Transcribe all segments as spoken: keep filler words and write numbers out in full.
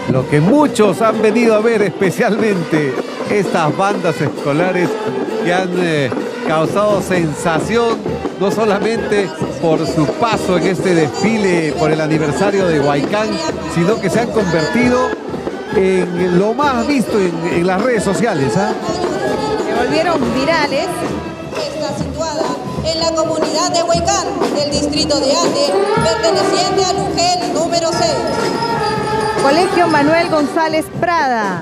lo que muchos han venido a ver, especialmente estas bandas escolares que han eh, causado sensación, no solamente por su paso en este desfile por el aniversario de Huaycán, sino que se han convertido en lo más visto en, en las redes sociales, ¿ah? Se volvieron virales. Está situada en la comunidad de Huaycán, del distrito de Ande, perteneciente al UGEL número seis. Colegio Manuel González Prada.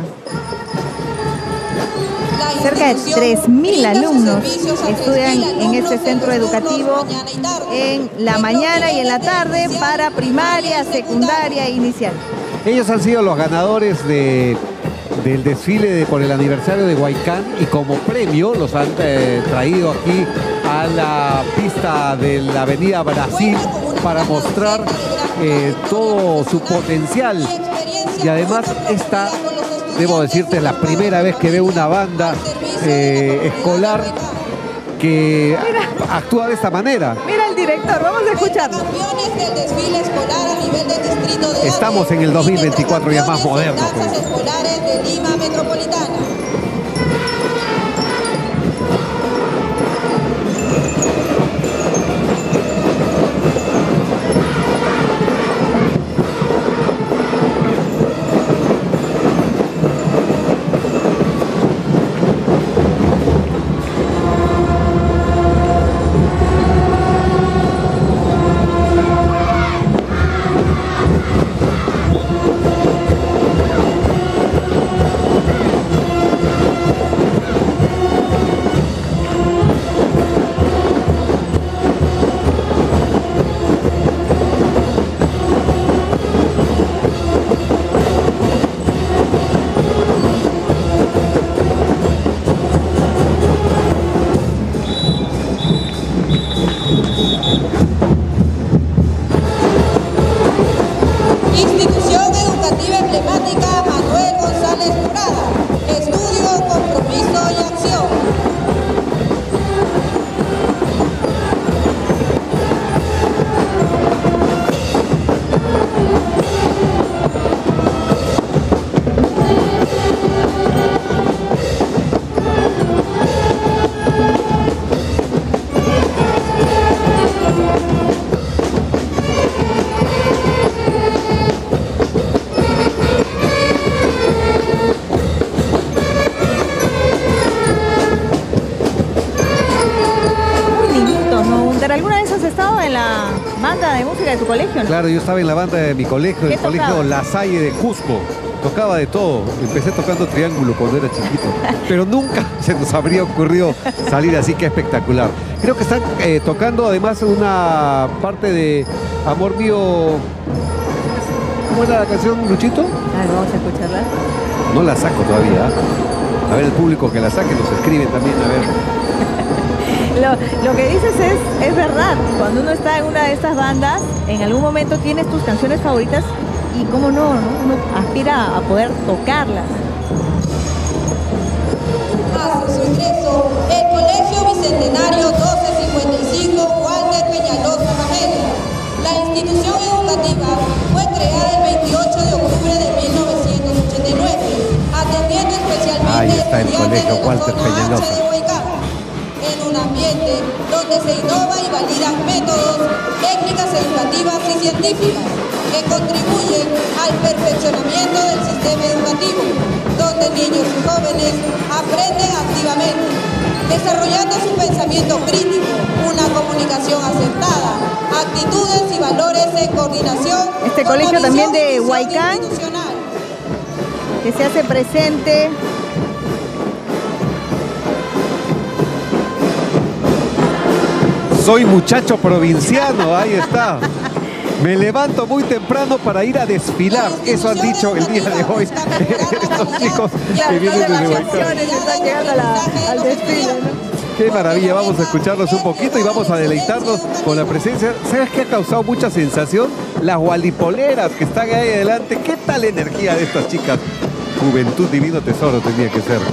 Cerca de tres mil alumnos estudian en este centro educativo en la mañana y en la tarde para primaria, secundaria e inicial. Ellos han sido los ganadores de, del desfile de, por el aniversario de Huaycán, y como premio los han eh, traído aquí a la pista de la Avenida Brasil para mostrar eh, todo su potencial. Y además esta, debo decirte, es la primera vez que veo una banda eh, escolar que Mira. actúa de esta manera. Mira el director, vamos a escucharlo. Del desfile escolar a nivel del distrito de Estamos en el dos mil veinticuatro, ya más moderno. Pues. Escolares de Lima Metropolitana. Institución educativa emblemática Manuel González Prada. Estudio, compromiso y acción. ¿Alguna vez has estado en la banda de música de tu colegio, no? Claro, yo estaba en la banda de mi colegio, el colegio La Salle de Cusco. Tocaba de todo. Empecé tocando triángulo cuando era chiquito, pero nunca se nos habría ocurrido salir así, que espectacular. Creo que están eh, tocando además una parte de Amor Mío. ¿Cómo era la canción, Luchito? Ah, vamos a escucharla. No la saco todavía. A ver, el público que la saque nos escribe también, a ver. Lo, lo que dices es, es verdad. Cuando uno está en una de estas bandas, en algún momento tienes tus canciones favoritas y cómo no, ¿no? Uno aspira a poder tocarlas. Hace su ingreso el Colegio Bicentenario doce cincuenta y cinco Walter Peñalosa Ramírez. La institución educativa fue creada el veintiocho de octubre de mil novecientos ochenta y nueve, atendiendo especialmente Ahí está el colegio Walter Peñalosa. En un ambiente donde se innova y validan métodos, técnicas educativas y científicas que contribuyen al perfeccionamiento del sistema educativo, donde niños y jóvenes aprenden activamente, desarrollando su pensamiento crítico, una comunicación acertada, actitudes y valores en coordinación. Este colegio también de Huaycán, que se hace presente. Soy muchacho provinciano, ahí está. Me levanto muy temprano para ir a desfilar. Eso han dicho el día de hoy estos chicos que vienen desde Huaycán. Están llegando a la, al desfile, ¿no? Qué maravilla, vamos a escucharlos un poquito y vamos a deleitarnos con la presencia. ¿Sabes qué ha causado mucha sensación? Las gualipoleras que están ahí adelante. ¿Qué tal la energía de estas chicas? Juventud divino tesoro tenía que ser.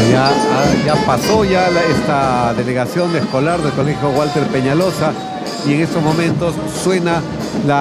Bueno, ya, ah, ya pasó ya la- esta delegación escolar del Colegio Walter Peñalosa y en estos momentos suena la